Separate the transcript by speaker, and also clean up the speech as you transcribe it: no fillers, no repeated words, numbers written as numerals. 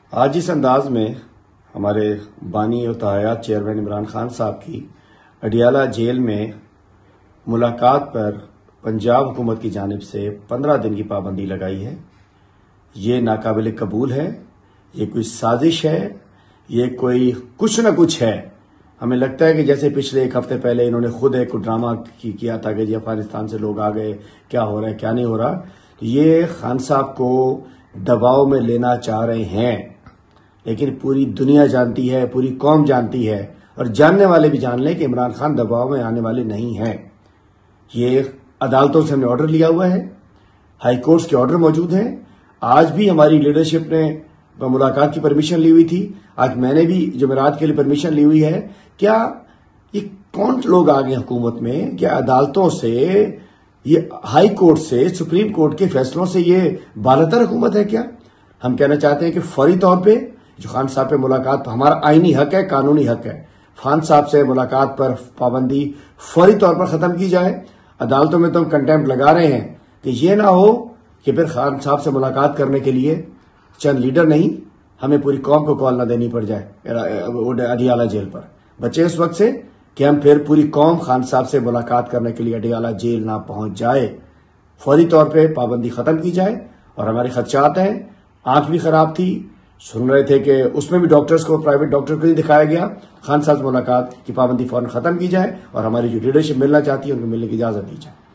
Speaker 1: آج اس انداز میں ہمارے بانی و تحیات چیئرمین عمران خان صاحب کی اڈیالہ جیل میں ملاقات پر پنجاب حکومت کی جانب سے 15 دن کی پابندی لگائی ہے۔ یہ ناقابل قبول ہے، یہ کوئی سازش ہے، یہ کوئی کچھ نہ کچھ ہے۔ ہمیں لگتا ہے کہ جیسے پچھلے ایک ہفتے پہلے انہوں نے خود ایک ڈرامہ کیا تھا کہ جی افغانستان سے لوگ آ گئے، کیا ہو رہا ہے کیا نہیں ہو رہا، تو یہ خان صاحب کو دباؤ میں لینا چاہ رہے ہیں، لیکن پوری دنیا جانتی ہے، پوری قوم جانتی ہے اور جاننے والے بھی جان لیں کہ عمران خان دباؤ میں آنے والے نہیں ہیں۔ یہ عدالتوں سے ہم نے آرڈر لیا ہوا ہے، ہائی کورٹس کے آرڈر موجود ہیں۔ آج بھی ہماری لیڈرشپ نے ملاقات کی پرمیشن لی ہوئی تھی، آج میں نے بھی جمعرات کے لیے پرمیشن لی ہوئی ہے۔ کیا یہ کون لوگ آ گئے حکومت میں؟ کیا عدالتوں سے، یہ ہائی کورٹ سے، سپریم کورٹ کے فیصلوں سے یہ بالاتر حکومت ہے کیا؟ ہم کہنا چاہتے ہیں کہ فوری طور پہ جو خان صاحب پہ ملاقات ہمارا آئینی حق ہے، قانونی حق ہے، خان صاحب سے ملاقات پر پابندی فوری طور پر ختم کی جائے۔ عدالتوں میں تو ہم کنٹیمپٹ لگا رہے ہیں کہ یہ نہ ہو کہ پھر خان صاحب سے ملاقات کرنے کے لیے چند لیڈر نہیں، ہمیں پوری قوم کو کال نہ دینی پڑ جائے اڈیالہ جیل پر۔ بچے اس وقت سے کہ ہم پھر پوری قوم خان صاحب سے ملاقات کرنے کے لیے اڈیالہ جیل نہ پہنچ جائے۔ فوری طور پہ پابندی ختم کی جائے، اور ہمارے خدشات ہیں، آنکھ بھی خراب تھی، سن رہے تھے کہ اس میں بھی ڈاکٹرز کو، پرائیویٹ ڈاکٹر کو ہی دکھایا گیا۔ خان صاحب سے ملاقات کی پابندی فوراً ختم کی جائے اور ہماری جو لیڈرشپ ملنا چاہتی ہے ان کو ملنے کی اجازت دی جائے۔